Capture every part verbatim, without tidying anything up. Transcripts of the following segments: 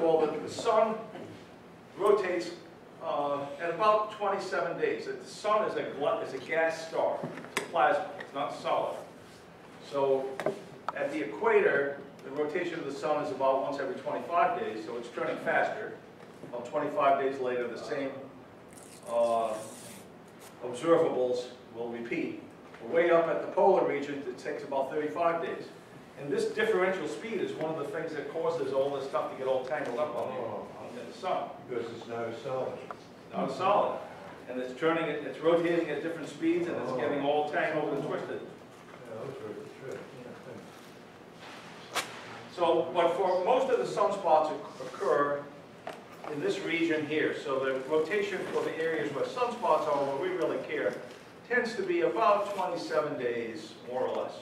all, the, the sun rotates uh, at about twenty-seven days. The sun is a, is a gas star. It's a plasma. It's not solid. So at the equator, the rotation of the sun is about once every twenty-five days, so it's turning faster. About twenty-five days later, the same uh, observables will repeat. Way up at the polar region, it takes about thirty-five days. And this differential speed is one of the things that causes all this stuff to get all tangled up on the, on the sun. Because it's not a solid. Not solid. And it's turning it, it's rotating at different speeds, and it's getting all tangled and twisted. Yeah, that's very true. So, but for most of the sunspots occur in this region here. So the rotation for the areas where sunspots are, where we really care, tends to be about twenty-seven days, more or less.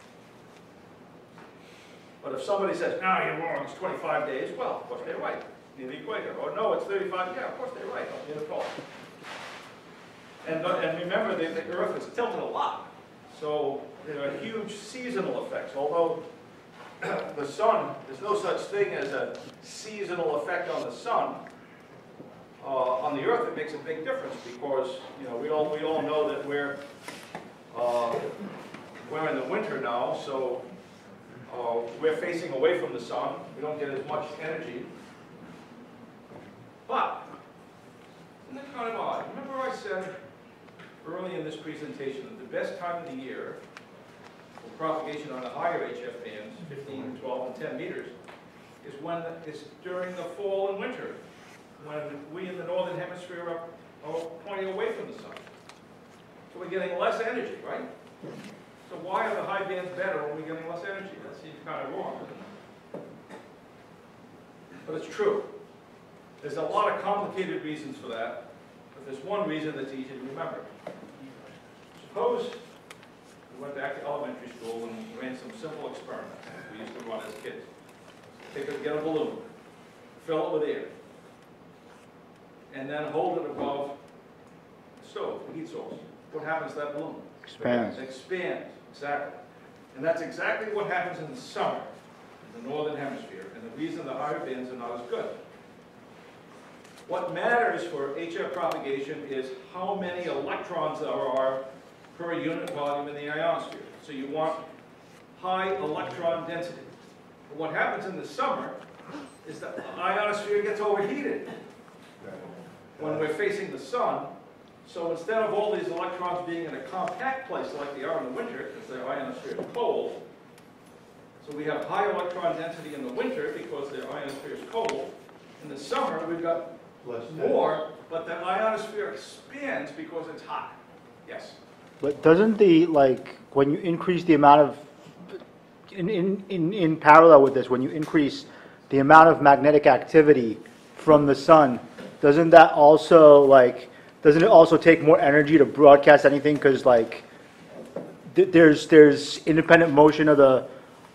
But if somebody says, no, you're wrong, it's twenty-five days, well, of course they're right, near the equator. Or no, it's thirty-five, yeah, of course they're right, near the pole. And, and remember, the, the Earth is tilted a lot. So there are huge seasonal effects. Although the sun, there's no such thing as a seasonal effect on the sun. Uh, on the Earth, it makes a big difference because, you know, we all we all know that we're uh, we're in the winter now, so uh, we're facing away from the sun. We don't get as much energy. But isn't that kind of odd? Remember, I said early in this presentation that the best time of the year for propagation on the higher H F bands, fifteen, twelve, and ten meters, is when is during the fall and winter, when we in the northern hemisphere are, are pointing away from the sun. So we're getting less energy, right? So why are the high bands better when we're getting less energy? That seems kind of wrong, isn't it? But it's true. There's a lot of complicated reasons for that, but there's one reason that's easy to remember. Suppose we went back to elementary school and ran some simple experiments we used to run as kids. Take a, get a balloon, fill it with air, and then hold it above the stove, the heat source. What happens to that balloon? Expands. It expands, exactly. And that's exactly what happens in the summer in the northern hemisphere, and the reason the higher bands are not as good. What matters for H F propagation is how many electrons there are per unit volume in the ionosphere. So you want high electron density. But what happens in the summer is that the ionosphere gets overheated when we're facing the sun. So instead of all these electrons being in a compact place like they are in the winter, because the ionosphere is cold, so we have high electron density in the winter because the ionosphere is cold. In the summer, we've got Less more, but the ionosphere expands because it's hot. Yes? But doesn't the, like, when you increase the amount of, in, in, in, in parallel with this, when you increase the amount of magnetic activity from the sun, doesn't that also, like, doesn't it also take more energy to broadcast anything? Because, like, th there's, there's independent motion of the,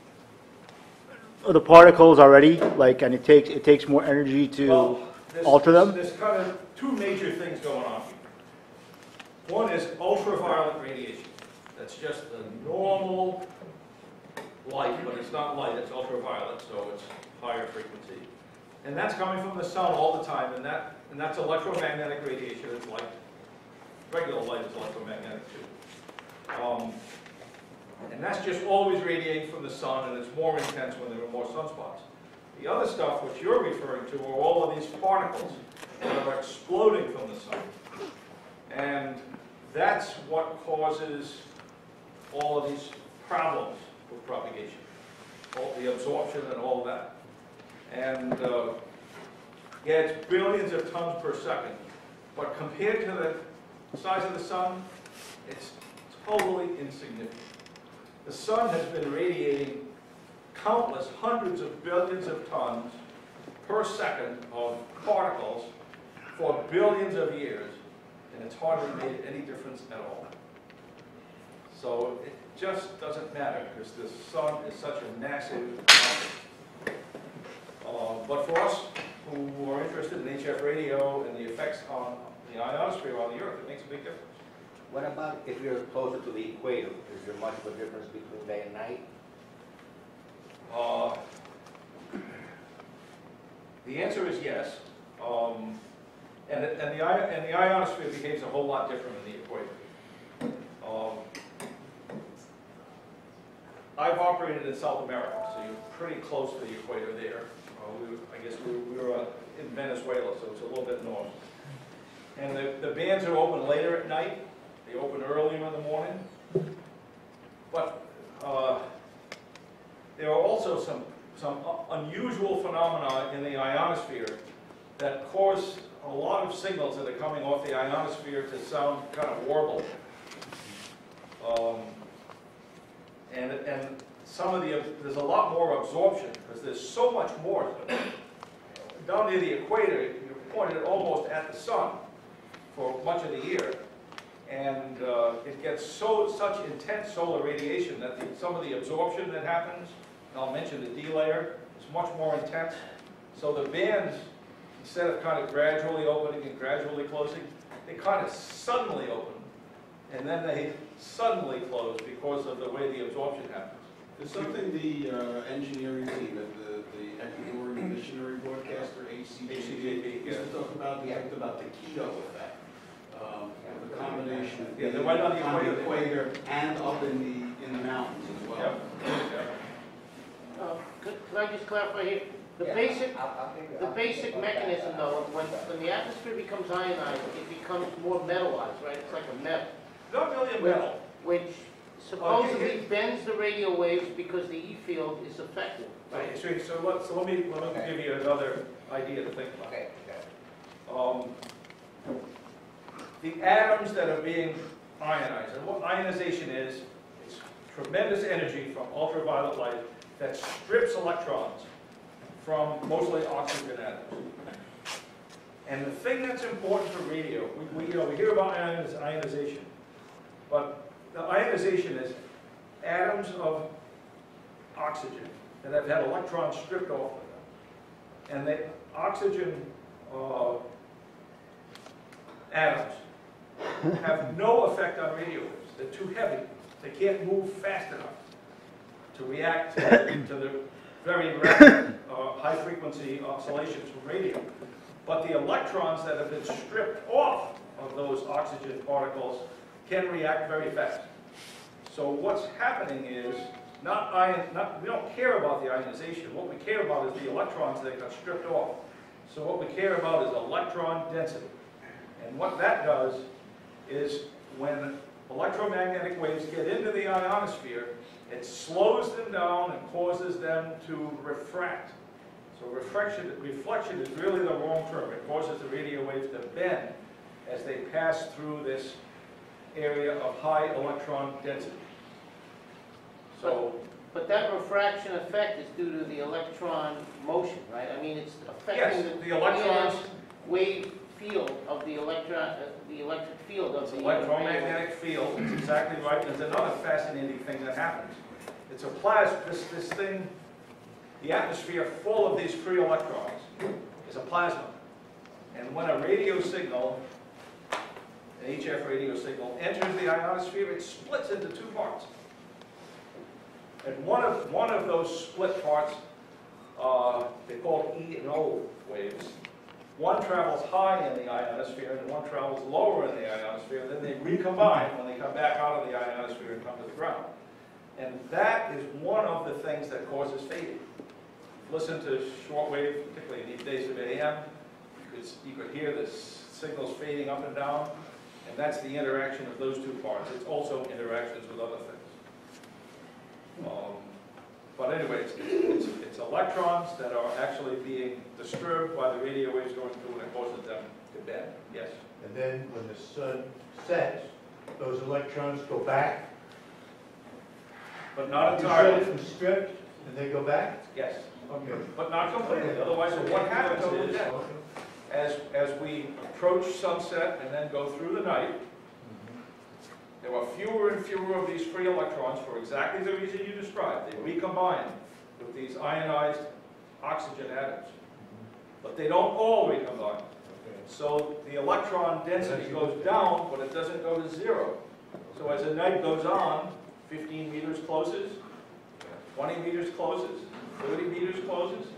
of the particles already, like, and it takes, it takes more energy to Well, there's, alter them? There's kind of two major things going on here. One is ultraviolet radiation. That's just the normal light, but it's not light, it's ultraviolet, so it's higher frequency. And that's coming from the sun all the time, and that and that's electromagnetic radiation. It's light. Regular light is electromagnetic too. Um, and that's just always radiating from the sun, and it's more intense when there are more sunspots. The other stuff, which you're referring to, are all of these particles that are exploding from the sun. And that's what causes all of these problems with propagation, all the absorption and all of that. And uh, yeah, it's billions of tons per second, but compared to the size of the sun, it's totally insignificant. The sun has been radiating countless hundreds of billions of tons per second of particles for billions of years, and it's hardly made any difference at all. So it just doesn't matter because the sun is such a massive number. Uh, but for us who are interested in H F radio and the effects on the ionosphere on the Earth, it makes a big difference. What about if you're closer to the equator? Is there much of a difference between day and night? Uh, The answer is yes. Um, and, it- and, the, i- and the ionosphere behaves a whole lot different in the equator. Um, I've operated in South America, so you're pretty close to the equator there. Uh, we, were- I guess we, we were uh, in Venezuela, so it's a little bit north. And the, the bands are open later at night. They open earlier in the morning. But uh, there are also some, some unusual phenomena in the ionosphere that cause a lot of signals that are coming off the ionosphere to sound kind of warbled. Um, and, and some of the, there's a lot more absorption because there's so much more. Down near the equator, you're pointed almost at the sun for much of the year. And uh, it gets so such intense solar radiation that the, some of the absorption that happens, and I'll mention the D layer, is much more intense. So the bands, instead of kind of gradually opening and gradually closing, they kind of suddenly open, and then they suddenly close because of the way the absorption happens. There's something the uh, engineering team at the, the Ecuadorian missionary broadcaster, H C J B, H C J B, used to yes. talk about, they talked about the keto effect. Um, the combination of Yeah, being they're right on the on the equator. equator and up in the, in the mountains as well. Yep. Yep. Uh, Could could I just clarify here? The Yeah, basic, I'll- I'll give you- the I'll give you basic about that. mechanism though, when, when the atmosphere becomes ionized, it becomes more metallized, right? It's like a metal, Not really a metal. which supposedly bends the radio waves because the E field is affected, right? So, so, let, so let me, let me Okay. give you another idea to think about. Okay, okay. Um, the atoms that are being ionized, and what ionization is, it's tremendous energy from ultraviolet light that strips electrons from mostly oxygen atoms. And the thing that's important for radio, we, we, you know, we hear about ioniz ionization, but the ionization is atoms of oxygen that have had electrons stripped off of them. And the oxygen uh, atoms have no effect on radio waves. They're too heavy. They can't move fast enough to react to, to the very rapid, uh, high-frequency oscillations from radio. But the electrons that have been stripped off of those oxygen particles can react very fast. So what's happening is, not ion, not, we don't care about the ionization. What we care about is the electrons that got stripped off. So what we care about is electron density. And what that does is when electromagnetic waves get into the ionosphere, it slows them down and causes them to refract. So reflection, reflection is really the wrong term. It causes the radio waves to bend as they pass through this area of high electron density. So, But that refraction effect is due to the electron motion, right? I mean, it's yes, affecting the the electrons, E M S wave field of the electron, uh, the electric field of it's the an uh, radio. electromagnetic field, it's exactly right. There's another fascinating thing that happens. It's a plasma, this, this thing, the atmosphere full of these free electrons is a plasma. And when a radio signal, an H F radio signal, enters the ionosphere, it splits into two parts. And one of, one of those split parts, uh, they're called E and O waves. One travels high in the ionosphere and one travels lower in the ionosphere. Then they recombine when they come back out of the ionosphere and come to the ground. And that is one of the things that causes fading. Listen to shortwave, particularly in these days of A M, you could, you could hear the signals fading up and down, and that's the interaction of those two parts. It's also interactions with other things. Um, but anyway, it's, it's, it's electrons that are actually being disturbed by the radio waves going through, and it causes them to bend. Yes? And then when the sun sets, those electrons go back. But not You said entirely. it was stripped, and they go back? Yes. Okay. But not completely. Otherwise, what happens is, as, as we approach sunset and then go through the night, there are fewer and fewer of these free electrons for exactly the reason you described. They recombine with these ionized oxygen atoms. But they don't all recombine. Okay. So the electron density goes down, but it doesn't go to zero. So as the night goes on, fifteen meters closes, twenty meters closes, thirty meters closes,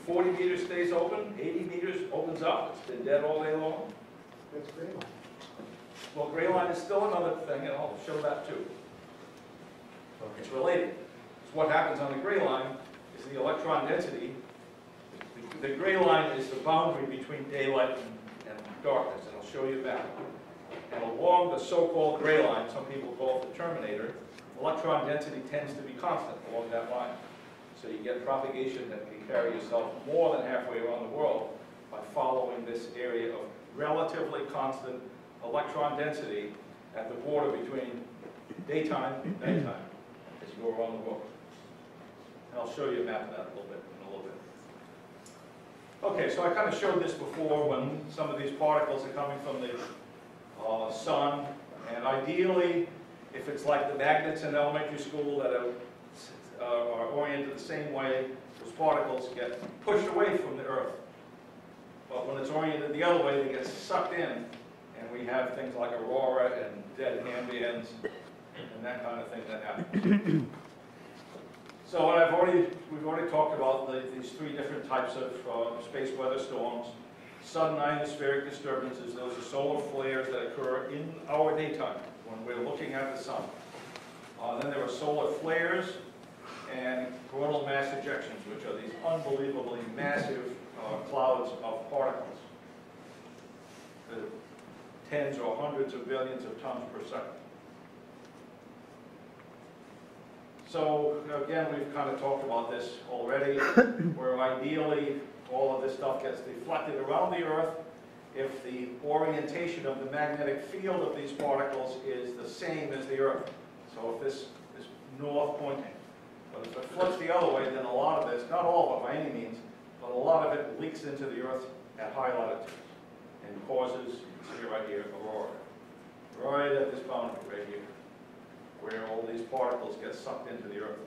forty meters stays open, eighty meters opens up, it's been dead all day long. That's great. Well, gray line is still another thing, and I'll show that too. It's related. So what happens on the gray line is the electron density. The, the gray line is the boundary between daylight and, and darkness, and I'll show you that. And along the so-called gray line, some people call it the terminator, electron density tends to be constant along that line. So you get propagation that can carry yourself more than halfway around the world by following this area of relatively constant electron density at the border between daytime and nighttime as you go around the world. And I'll show you a map of that a little bit in a little bit. Okay, so I kind of showed this before when some of these particles are coming from the uh, sun, and ideally, if it's like the magnets in elementary school that are, uh, are oriented the same way, those particles get pushed away from the Earth. But when it's oriented the other way, they get sucked in, and we have things like aurora and dead hand bands and that kind of thing that happens. So I've already, we've already talked about the, these three different types of uh, space weather storms. Sudden ionospheric disturbances, those are solar flares that occur in our daytime when we're looking at the sun. Uh, then there are solar flares and coronal mass ejections, which are these unbelievably massive uh, clouds of particles. The tens or hundreds of billions of tons per second. So again, we've kind of talked about this already, where ideally all of this stuff gets deflected around the Earth if the orientation of the magnetic field of these particles is the same as the Earth. So if this is north pointing. But if it flips the other way, then a lot of this, not all of it by any means, but a lot of it leaks into the Earth at high latitudes and causes, you can see right here, aurora. Right at this boundary right here, where all these particles get sucked into the Earth.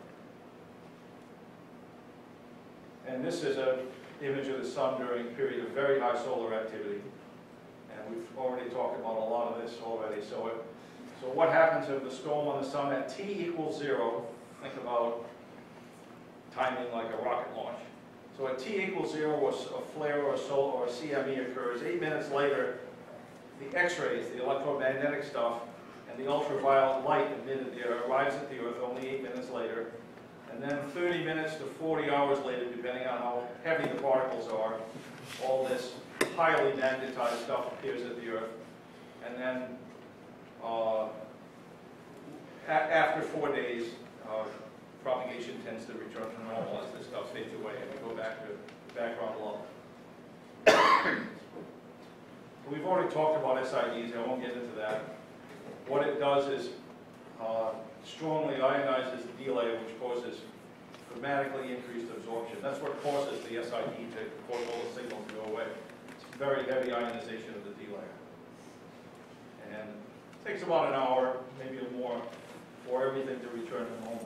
And this is an image of the sun during a period of very high solar activity. And we've already talked about a lot of this already. So, it, so what happens if the storm on the sun at T equals zero, think about timing like a rocket launch. So at T equals zero, a flare or a solar or a C M E occurs. Eight minutes later, the X-rays, the electromagnetic stuff, and the ultraviolet light emitted there arrives at the Earth only eight minutes later. And then thirty minutes to forty hours later, depending on how heavy the particles are, all this highly magnetized stuff appears at the Earth. And then uh, a after four days, uh, propagation tends to return to normal as this stuff fades away and we go back to background level. We've already talked about S I Ds, I won't get into that. What it does is uh, strongly ionizes the D layer, which causes dramatically increased absorption. That's what causes the S I D to cause all the signals to go away. It's very heavy ionization of the D layer. And it takes about an hour, maybe a more, for everything to return to normal.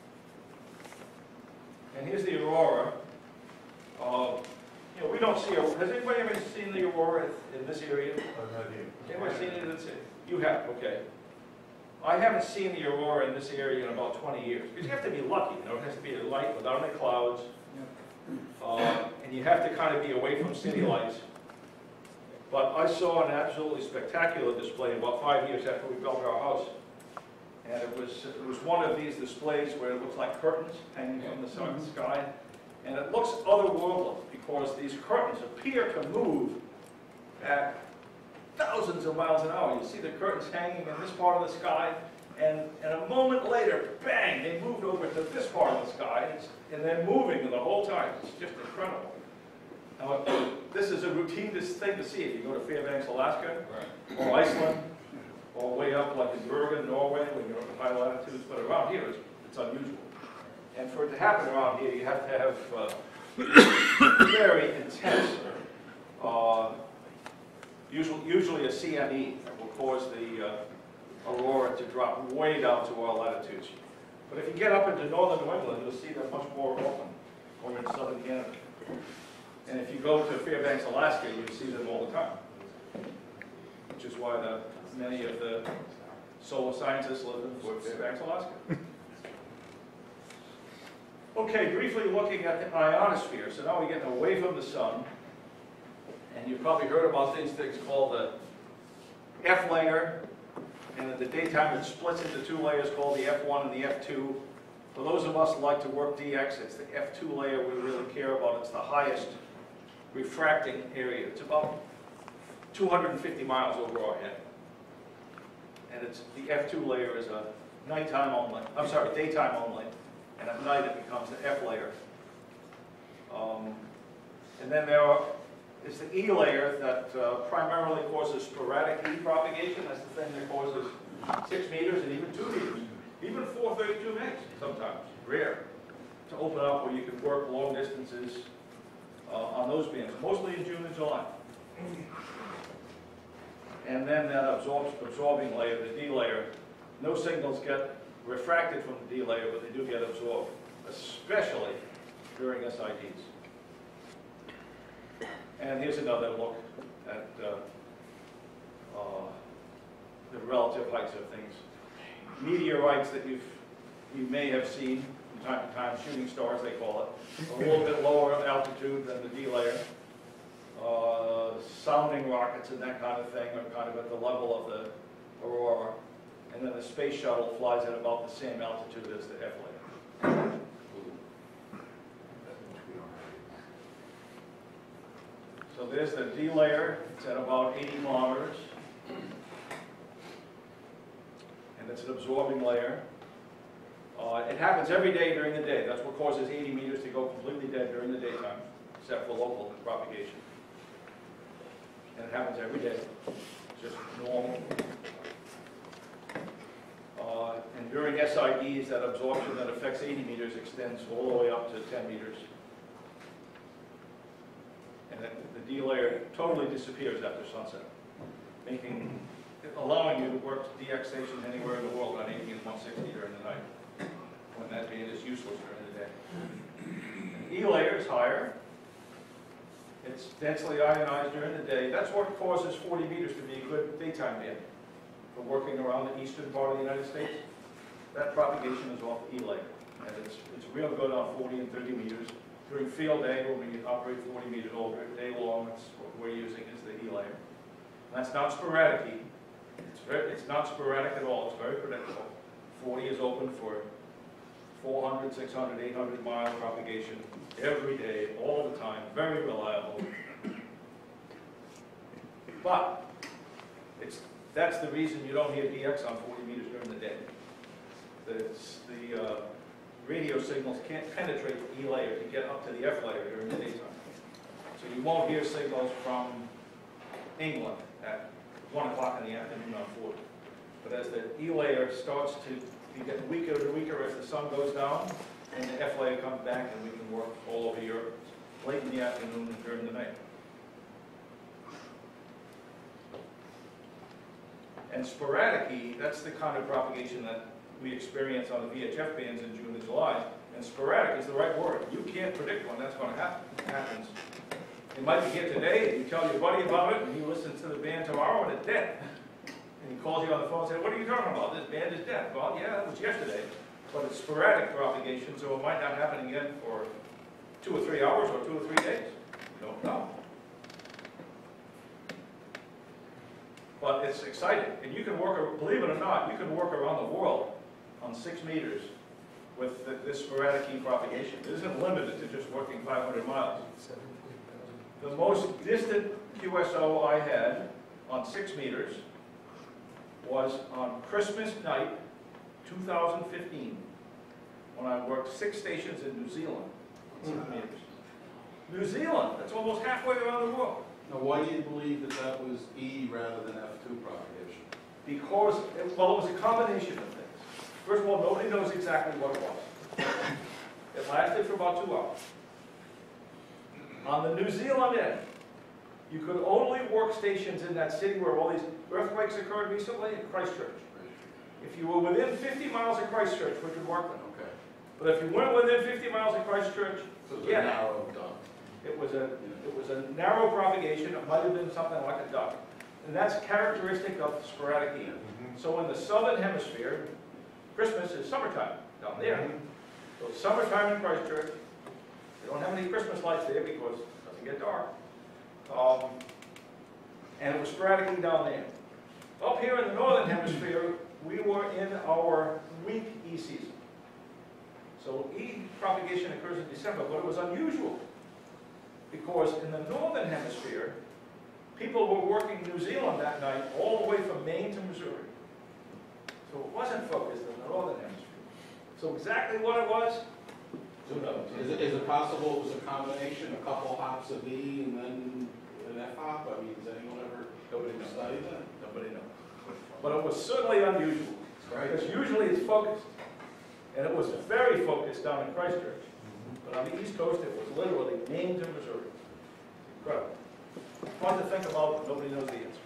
And here's the aurora. Uh, you know, we don't see, a, has anybody ever seen the aurora in this area? Anybody seen it? It's, you have, okay. I haven't seen the aurora in this area in about twenty years. Because you have to be lucky, you know, it has to be a light without any clouds. Uh, and you have to kind of be away from city lights. But I saw an absolutely spectacular display about five years after we built our house. And it was, it was one of these displays where it looks like curtains hanging from the sky. And it looks otherworldly because these curtains appear to move at thousands of miles an hour. You see the curtains hanging in this part of the sky, and, and a moment later, bang, they moved over to this part of the sky, and they're moving the whole time. It's just incredible. Now, this is a routine thing to see if you go to Fairbanks, Alaska, or Iceland, or way up like in Bergen, Norway, when you're up at high latitudes, but around here, it's, it's unusual. And for it to happen around here, you have to have uh, very intense, uh, usually, usually a C M E that will cause the uh, aurora to drop way down to our latitudes. But if you get up into northern New England, you'll see them much more often over in southern Canada. And if you go to Fairbanks, Alaska, you see them all the time, which is why the, many of the solar scientists live in Fairbanks, Alaska. Okay, briefly looking at the ionosphere. So now we're getting away from the sun. And you've probably heard about these things called the F layer. And in the daytime it splits into two layers called the F one and the F two. For those of us who like to work D X, it's the F two layer we really care about. It's the highest refracting area. It's about two hundred fifty miles over our head. And it's, the F two layer is a nighttime only, I'm sorry, daytime only. And at night it becomes the F layer. Um, and then there are, is the E layer that uh, primarily causes sporadic E propagation. That's the thing that causes six meters and even two meters. Even four thirty-two megs sometimes, rare, to open up where you can work long distances uh, on those bands, mostly in June and July. And then that absorbs, absorbing layer, the D layer, no signals get refracted from the D layer, but they do get absorbed, especially during S I Ds. And here's another look at uh, uh, the relative heights of things. Meteorites that you've, you may have seen from time to time, shooting stars they call it, a little bit lower altitude than the D layer. Uh, sounding rockets and that kind of thing are kind of at the level of the aurora. And then the space shuttle flies at about the same altitude as the F layer. So there's the D layer. It's at about eighty kilometers. And it's an absorbing layer. Uh, it happens every day during the day. That's what causes eighty meters to go completely dead during the daytime, except for local propagation. And it happens every day. It's just normal. Uh, and during S I Ds, that absorption that affects eighty meters extends all the way up to ten meters. And then the D layer totally disappears after sunset, making, allowing you to work D X stations anywhere in the world on eighty and one sixty during the night, when that band is useless during the day. And E layer is higher. It's densely ionized during the day. That's what causes forty meters to be a good daytime band for working around the eastern part of the United States. That propagation is off the E layer. And it's, it's real good on forty and thirty meters. During field day, when we operate forty meters over, day long, that's what we're using is the E layer. And that's not sporadic E. It's, very, it's not sporadic at all. It's very predictable. forty is open for four hundred, six hundred, eight hundred mile propagation every day, all the time, very reliable. But it's, that's the reason you don't hear D X on forty meters during the day. The, the uh, radio signals can't penetrate the E layer to get up to the F layer during the daytime. So you won't hear signals from England at one o'clock in the afternoon on forty. But as the E layer starts to you get weaker and weaker as the sun goes down, and the F layer comes back, and we can work all over Europe late in the afternoon and during the night. And sporadic E, that's the kind of propagation that we experience on the V H F bands in June and July. And sporadic is the right word. You can't predict when that's going to happen. It happens. It might be here today, and you tell your buddy about it, and he listens to the band tomorrow, and it's dead. And he calls you on the phone and says, what are you talking about? This band is dead. Well, yeah, it was yesterday. But it's sporadic propagation, so it might not happen again for two or three hours or two or three days. You don't know. But it's exciting. And you can work, believe it or not, you can work around the world on six meters with the, this sporadic E propagation. It isn't limited to just working five hundred miles. The most distant Q S O I had on six meters was on Christmas night, two thousand fifteen, when I worked six stations in New Zealand, six meters. New Zealand, that's almost halfway around the world. Now, why do you believe that that was E rather than F two propagation? Because, it, well, it was a combination of things. First of all, nobody knows exactly what it was. It lasted for about two hours. On the New Zealand end, you could only work stations in that city where all these earthquakes occurred recently, in Christchurch. If you were within fifty miles of Christchurch, we could work them. Okay. But if you weren't within fifty miles of Christchurch, So it's yeah. a narrow dump. It was a, it was a narrow propagation. It might have been something like a duck. And that's characteristic of sporadic E. So in the southern hemisphere, Christmas is summertime down there. So it's summertime in Christchurch. They don't have any Christmas lights there because it doesn't get dark. Um, and it was sporadically down there. Up here in the northern hemisphere, we were in our weak E season. So E propagation occurs in December, but it was unusual because in the northern hemisphere, people were working New Zealand that night all the way from Maine to Missouri. So it wasn't focused in the northern hemisphere. So exactly what it was, who knows? Is it, is it possible it was a combination, a couple hops of E and then an F hop? I mean, does anyone ever Nobody knows. study that? Nobody knows. But it was certainly unusual. Because usually it's focused. And it was very focused down in Christchurch. But on the East Coast, it was literally Maine to Missouri. Incredible. Fun to think about, but nobody knows the answer.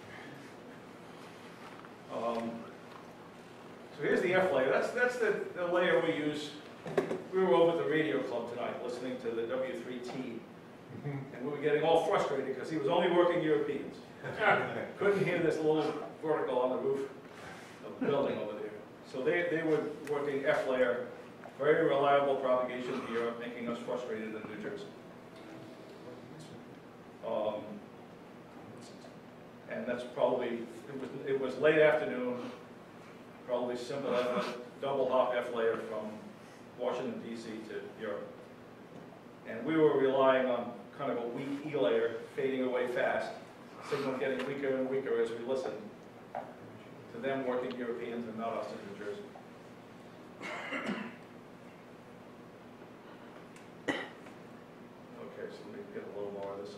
Um, so here's the F layer. That's, that's the, the layer we use. We were over at the radio club tonight listening to the W three T. And we were getting all frustrated because he was only working Europeans. Couldn't hear this little vertical on the roof of the building over there. So they, they were working F layer, very reliable propagation in Europe, making us frustrated in New Jersey. Um, and that's probably, it was, it was late afternoon, probably simple as a double hop F layer from Washington D C to Europe. And we were relying on kind of a weak E layer fading away fast, signal getting weaker and weaker as we listened to them working Europeans and not us in New Jersey. Okay, so let me get a little more of this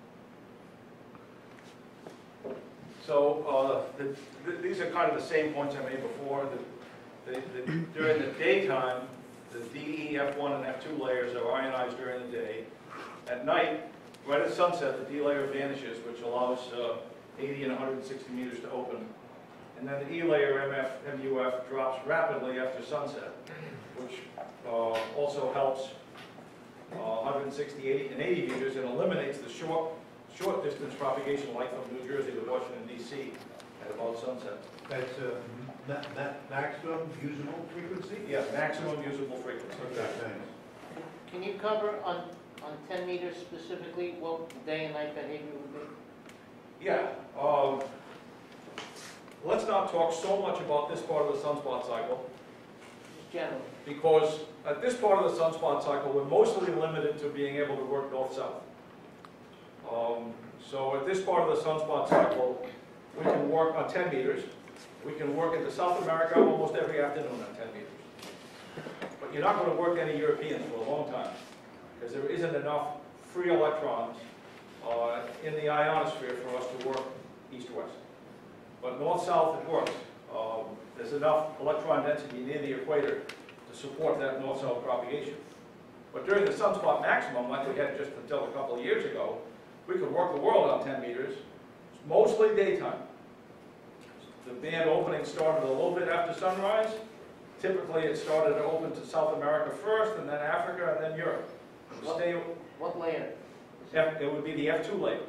on. So uh, the, the, these are kind of the same points I made before. The, the, the, during the daytime, the D E, F one, and F two layers are ionized during the day. At night, right at sunset, the D layer vanishes, which allows uh, eighty and one hundred sixty meters to open. And then the E layer, M F, M U F, drops rapidly after sunset, which uh, also helps uh, one hundred sixty, eighty, and eighty meters and eliminates the short, short distance propagation like from New Jersey to Washington, D C at about sunset. That's uh, ma- ma- maximum usable frequency? Yeah, maximum usable frequency. Okay, thanks. Can you cover on, on ten meters specifically what day and night behavior would be? Yeah. Um, let's not talk so much about this part of the sunspot cycle, Just generally. because at this part of the sunspot cycle, we're mostly limited to being able to work north-south. Um, so at this part of the sunspot cycle, we can work on ten meters. We can work into South America almost every afternoon on ten meters. But you're not going to work any Europeans for a long time, because there isn't enough free electrons uh, in the ionosphere for us to work east-west. But north-south, it works. Um, there's enough electron density near the equator to support that north-south propagation. But during the sunspot maximum, like we had just until a couple of years ago, we could work the world on ten meters, mostly daytime. The band opening started a little bit after sunrise. Typically, it started to open to South America first, and then Africa, and then Europe. What, Stay, what layer? F, it would be the F two layer.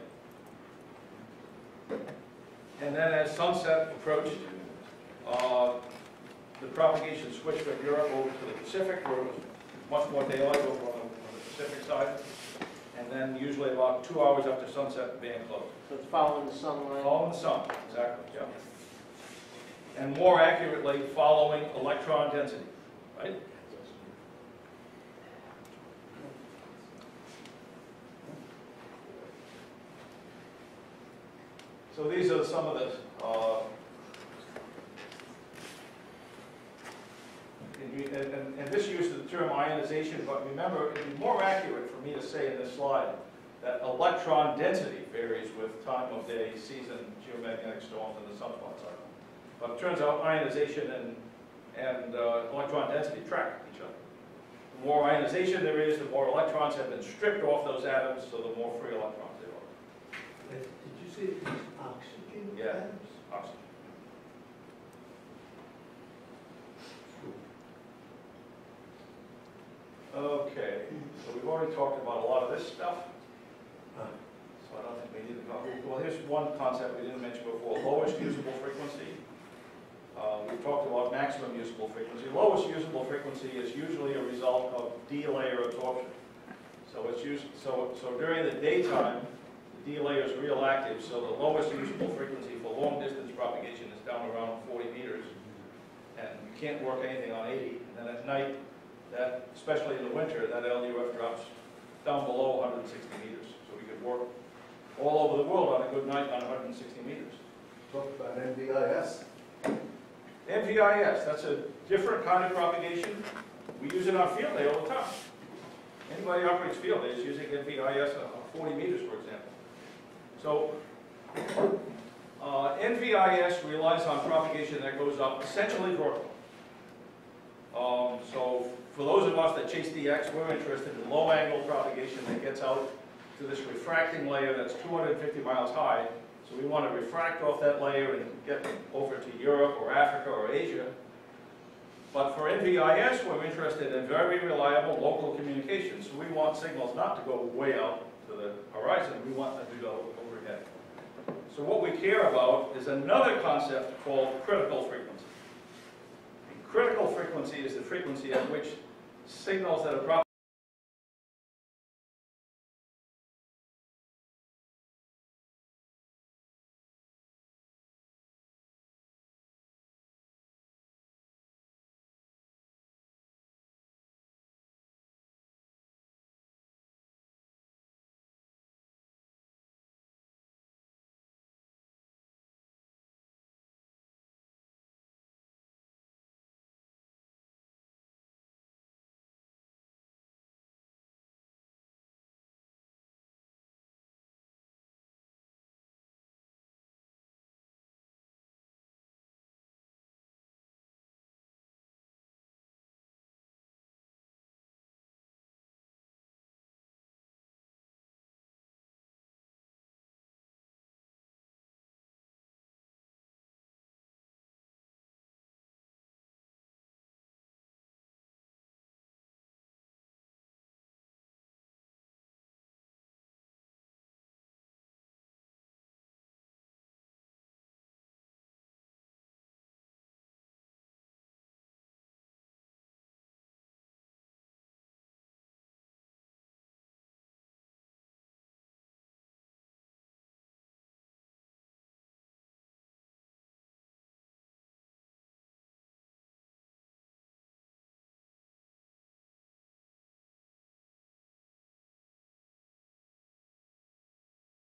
And then as sunset approached, uh, the propagation switched from Europe over to the Pacific, where it was much more daylight over on the, on the Pacific side. And then usually about two hours after sunset, the band closed. So it's following the sunlight? Following the sun, exactly, yeah. And more accurately, following electron density, right? So these are some of the, uh, and, you, and, and, and this uses the term ionization, but remember, it'd be more accurate for me to say in this slide that electron density varies with time of day, season, geomagnetic storms, and the sunspot cycle. But it turns out ionization and, and uh, electron density track each other. The more ionization there is, the more electrons have been stripped off those atoms, so the more free electrons there are. Uh, Did you say it was oxygen Yeah. atoms? Oxygen. Okay, so we've already talked about a lot of this stuff, Uh, so I don't think we need to go. Well, here's one concept we didn't mention before, lowest usable frequency. Uh, We've talked about maximum usable frequency. Lowest usable frequency is usually a result of D layer absorption. So it's used, so, so during the daytime, the D layer is real active, so the lowest usable frequency for long distance propagation is down around forty meters. And you can't work anything on eighty. And then at night, that, especially in the winter, that L U F drops down below one hundred sixty meters. So we could work all over the world on a good night on one hundred sixty meters. Talk about N V I S. N V I S, that's a different kind of propagation. We use it on field day all the time. Anybody who operates field day is using N V I S on forty meters, for example. So, uh, N V I S relies on propagation that goes up essentially vertical. Um, so, for those of us that chase D X, we're interested in low angle propagation that gets out to this refracting layer that's two hundred fifty miles high. So we want to refract off that layer and get over to Europe or Africa or Asia. But for N V I S, we're interested in very reliable local communications. So we want signals not to go way out to the horizon. We want them to go overhead. So what we care about is another concept called critical frequency. And critical frequency is the frequency at which signals that are